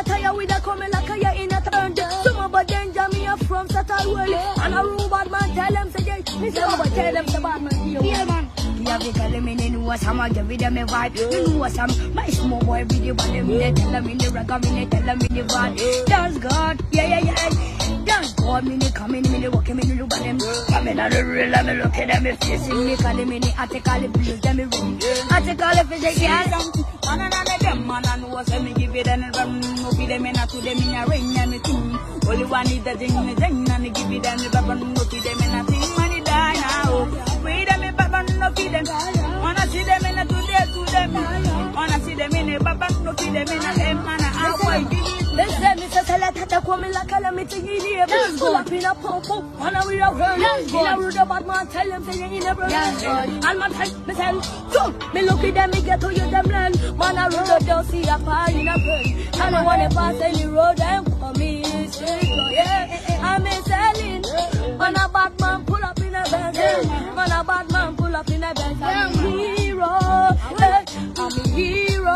a tire with a coming like a ya in a turn. Some about danger me a from Saturday. And a room bad man tell them say, me say, but tell them the bad man here. Yeah, man. Yeah, because them in know some I give them a vibe. You know some my small boy video, but them they tell them in the rag, me tell them in the vibe. Dance God, yeah. Dance God, me come in, me walk in, me look at them. Come in at the real, me look at them, me facing me, call them in, I take all the blues, them me ready. I take all the physics, yeah. Man and them, man and was me give it and run, no be them in a to them in a ring, and me too. Only one need the thing, and give it and run, no be them in a thing, money die now. Wait a minute, Papa, no feed them. Wanna see them in a today to them. Wanna see them in a Papa, no feed them in a them, man. Let's let me say, let her come in like calamity. Pull up in a pump, wanna read a word. In a rude bad man, tell them, say, in a brother. And my time, me tell, so, me look at them, me get to you, them land. Man, I road, don't see a fire in a bird. And I wanna pass any road, and for me, yeah. I'm selling. Man, a bad man, pull up in a bed. Man, a bad man, pull up in a bed. I'm a hero. I'm a hero.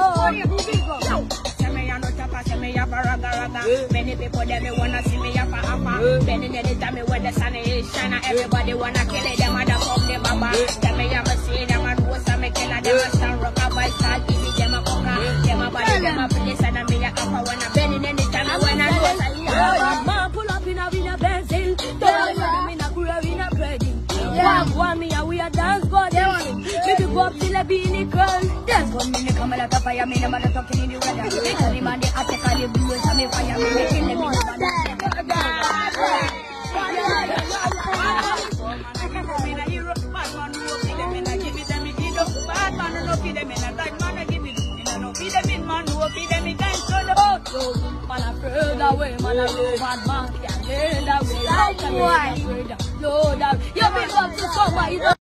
Many people them wanna see me up. Many anytime when the sun is shining, everybody wanna kill it. Them other from the baba. Them me have seen them and who some killer them a stand rock up by start give them a coca. Them a body them a police and me a upper when I bend anytime when I know man pull up in a Benzil. Don't them in a career in a breading. One me and we a dance god. Maybe go up till a beanie girl. Dance for me come like a fire. Me no matter talking in the weather. They tell him and they attack all the blues and me fire. Me making them in the man, I further away, man, I roll bad man, can't lay that way. Load out, you big up to somebody.